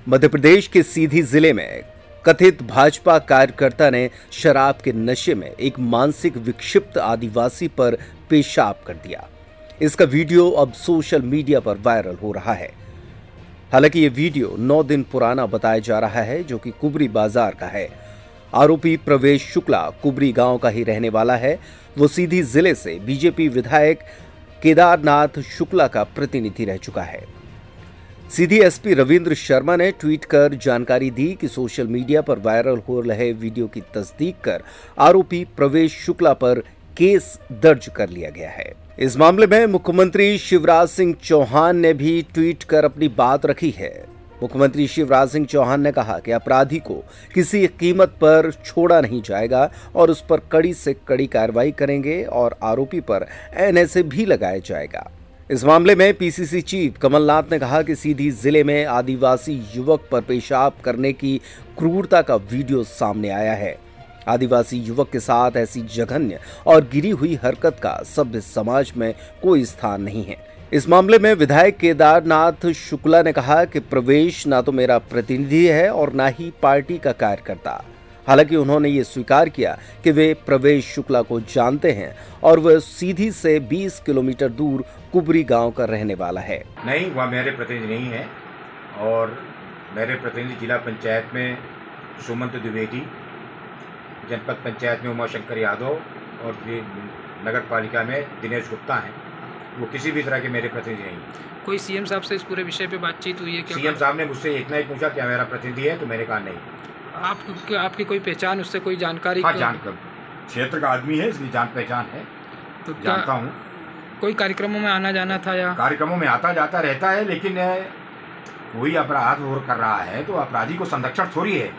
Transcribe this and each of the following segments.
मध्य प्रदेश के सीधी जिले में कथित भाजपा कार्यकर्ता ने शराब के नशे में एक मानसिक विक्षिप्त आदिवासी पर पेशाब कर दिया। इसका वीडियो अब सोशल मीडिया पर वायरल हो रहा है। हालांकि ये वीडियो 9 दिन पुराना बताया जा रहा है, जो कि कुबरी बाजार का है। आरोपी प्रवेश शुक्ला कुबरी गांव का ही रहने वाला है। वो सीधी जिले से बीजेपी विधायक केदारनाथ शुक्ला का प्रतिनिधि रह चुका है। सीधी एसपी रविंद्र शर्मा ने ट्वीट कर जानकारी दी कि सोशल मीडिया पर वायरल हो रहे वीडियो की तस्दीक कर आरोपी प्रवेश शुक्ला पर केस दर्ज कर लिया गया है। इस मामले में मुख्यमंत्री शिवराज सिंह चौहान ने भी ट्वीट कर अपनी बात रखी है। मुख्यमंत्री शिवराज सिंह चौहान ने कहा कि अपराधी को किसी कीमत पर छोड़ा नहीं जाएगा और उस पर कड़ी से कड़ी कार्रवाई करेंगे और आरोपी पर एनएसए भी लगाया जाएगा। इस मामले में पीसीसी चीफ कमलनाथ ने कहा कि सीधी जिले में आदिवासी युवक पर पेशाब करने की क्रूरता का वीडियो सामने आया है। आदिवासी युवक के साथ ऐसी जघन्य और गिरी हुई हरकत का सभ्य समाज में कोई स्थान नहीं है। इस मामले में विधायक केदारनाथ शुक्ला ने कहा कि प्रवेश ना तो मेरा प्रतिनिधि है और ना ही पार्टी का कार्यकर्ता। हालांकि उन्होंने ये स्वीकार किया कि वे प्रवेश शुक्ला को जानते हैं और वह सीधी से 20 किलोमीटर दूर कुबरी गांव का रहने वाला है। नहीं, वह मेरे प्रतिनिधि नहीं है और मेरे प्रतिनिधि जिला पंचायत में सुमंत द्विवेदी, जनपद पंचायत में उमाशंकर यादव और नगर पालिका में दिनेश गुप्ता हैं। वो किसी भी तरह के मेरे प्रतिनिधि नहीं है। कोई सीएम साहब से इस पूरे विषय पे बातचीत हुई है क्या? सीएम साहब ने मुझसे इतना ही पूछा क्या मेरा प्रतिनिधि है, तो मैंने कहा नहीं। आपकी कोई पहचान, उससे कोई जानकारी? हाँ, जानकर क्षेत्र का आदमी है, इसलिए जान पहचान है, तो जानता हूँ। कोई कार्यक्रमों में आना जाना था या? कार्यक्रमों में आता जाता रहता है, लेकिन कोई अपराध और कर रहा है तो अपराधी को संरक्षण थोड़ी है।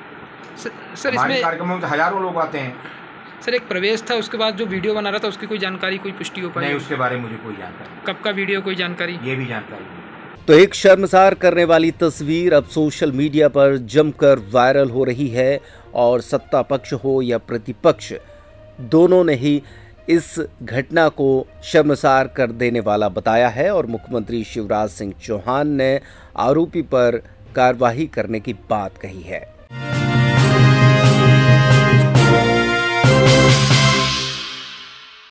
सर इसमें कार्यक्रमों में हजारों लोग आते हैं। सर एक प्रवेश था, उसके बाद जो वीडियो बना रहा था उसकी कोई जानकारी, कोई पुष्टि हो पाई? नहीं, उसके बारे में मुझे कोई जानकारी। कब का वीडियो, कोई जानकारी? ये भी जानकारी नहीं। तो एक शर्मसार करने वाली तस्वीर अब सोशल मीडिया पर जमकर वायरल हो रही है और सत्ता पक्ष हो या प्रतिपक्ष, दोनों ने ही इस घटना को शर्मसार कर देने वाला बताया है और मुख्यमंत्री शिवराज सिंह चौहान ने आरोपी पर कार्रवाई करने की बात कही है।